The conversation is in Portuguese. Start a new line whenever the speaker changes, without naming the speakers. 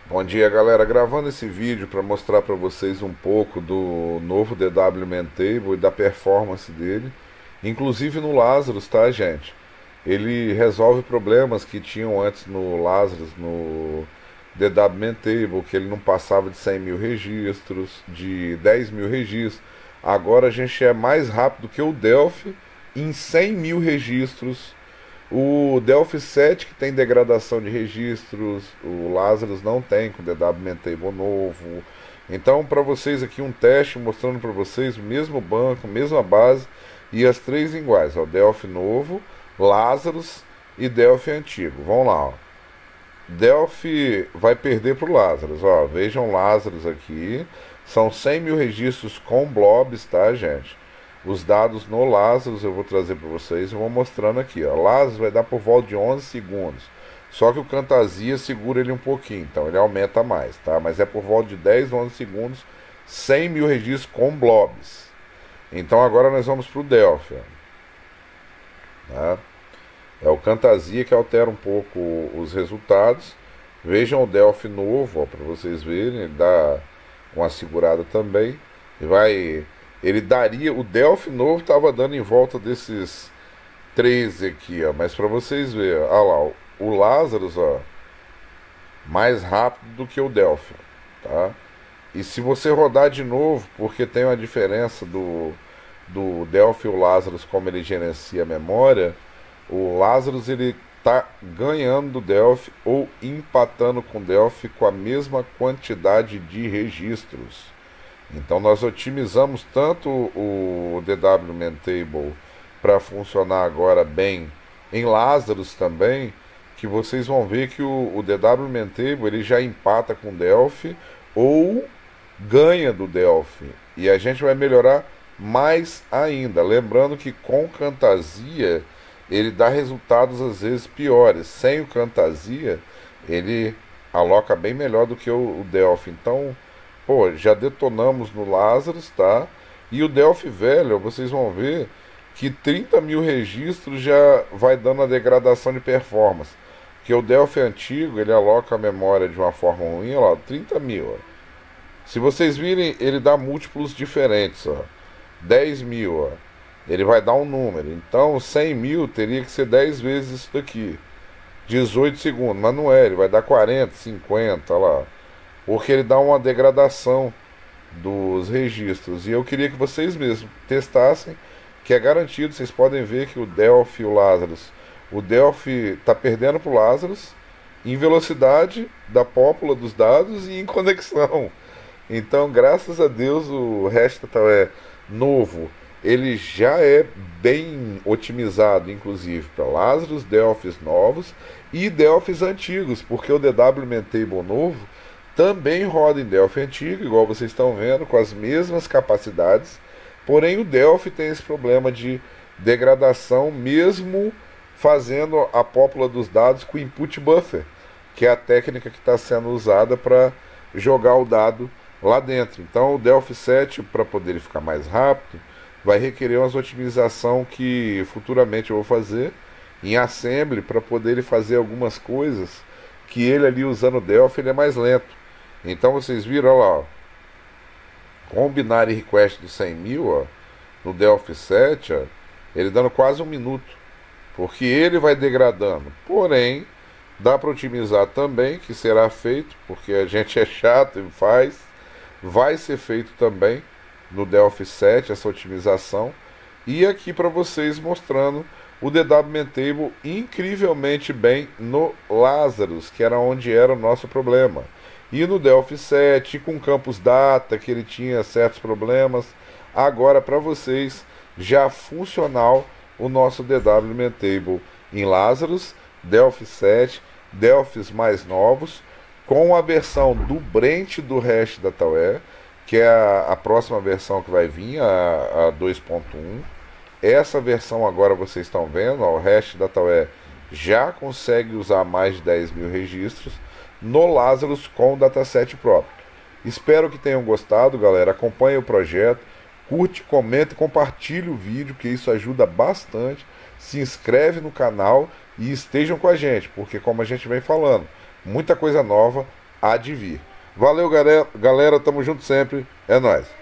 Bom dia, galera. Gravando esse vídeo para mostrar para vocês um pouco do novo DW Table e da performance dele, inclusive no Lazarus, tá, gente? Ele resolve problemas que tinham antes no Lazarus, no DW Table, que ele não passava de 100 mil registros, de 10 mil registros. Agora a gente é mais rápido que o Delphi em 100 mil registros. O Delphi 7 que tem degradação de registros, o Lazarus não tem com DW Table novo. Então, para vocês aqui um teste mostrando para vocês o mesmo banco, mesma base e as três iguais, ó, Delphi novo, Lazarus e Delphi antigo. Vamos lá, ó. Delphi vai perder para o Lazarus, ó. Vejam Lazarus aqui, são 100 mil registros com blobs, tá, gente? Os dados no Lazarus eu vou trazer para vocês e vou mostrando aqui, ó. Lazarus vai dar por volta de 11 segundos. Só que o Camtasia segura ele um pouquinho, então ele aumenta mais, tá? Mas é por volta de 10, 11 segundos, 100 mil registros com blobs. Então agora nós vamos para o Delphi, ó, tá? É o Camtasia que altera um pouco os resultados. Vejam o Delphi novo, para vocês verem, ele dá uma segurada também. Ele daria, o Delphi novo estava dando em volta desses 13 aqui, ó, mas para vocês verem, olha lá, o Lazarus, ó, mais rápido do que o Delphi, tá? E se você rodar de novo, porque tem uma diferença do Delphi e o Lazarus, como ele gerencia a memória, o Lazarus ele tá ganhando do Delphi ou empatando com o Delphi com a mesma quantidade de registros. Então nós otimizamos tanto o DW Table para funcionar agora bem em Lazarus também, que vocês vão ver que o DW Table ele já empata com o Delphi ou ganha do Delphi. E a gente vai melhorar mais ainda. Lembrando que com Camtasia ele dá resultados às vezes piores. Sem o Camtasia ele aloca bem melhor do que o Delphi. Então, pô, já detonamos no Lazarus, tá? E o Delphi velho, vocês vão ver que 30 mil registros já vai dando a degradação de performance. Porque o Delphi antigo, ele aloca a memória de uma forma ruim, ó, 30 mil. Ó. Se vocês virem, ele dá múltiplos diferentes, ó. 10 mil, ó. Ele vai dar um número. Então, 100 mil teria que ser 10 vezes isso daqui. 18 segundos, mas não é, ele vai dar 40, 50, ó lá. Porque ele dá uma degradação dos registros. E eu queria que vocês mesmos testassem, que é garantido. Vocês podem ver que o Delphi e o Lazarus, o Delphi está perdendo para o Lazarus em velocidade da pópula dos dados e em conexão. Então, graças a Deus, o Restata é novo. Ele já é bem otimizado, inclusive, para Lazarus, Delphis novos e Delphis antigos, porque o DW Table novo também roda em Delphi antigo, igual vocês estão vendo, com as mesmas capacidades. Porém, o Delphi tem esse problema de degradação, mesmo fazendo a pópula dos dados com input buffer, que é a técnica que está sendo usada para jogar o dado lá dentro. Então, o Delphi 7, para poder ficar mais rápido, vai requerer uma otimização que futuramente eu vou fazer em assembly para poder fazer algumas coisas que ele ali usando o Delphi ele é mais lento. Então vocês viram, olha lá, ó, com o binary request do 100 mil, ó, no Delphi 7, ó, ele dando quase um minuto, porque ele vai degradando. Porém, dá para otimizar também, que será feito, porque a gente é chato e faz, vai ser feito também no Delphi 7 essa otimização. E aqui para vocês mostrando o DW Table incrivelmente bem no Lazarus, que era onde era o nosso problema. E no Delphi 7, com Campus Data, que ele tinha certos problemas. Agora para vocês, já funcional o nosso DW Table em Lazarus, Delphi 7, Delphis mais novos, com a versão do Brent do Restdataware, que é a próxima versão que vai vir, a 2.1. Essa versão agora vocês estão vendo, ó, o Restdataware já consegue usar mais de 10 mil registros no Lazarus com o dataset próprio. Espero que tenham gostado, galera. Acompanhe o projeto, curte, comenta e compartilhe o vídeo, que isso ajuda bastante. Se inscreve no canal e estejam com a gente, porque como a gente vem falando, muita coisa nova há de vir. Valeu, galera, tamo junto sempre, é nóis.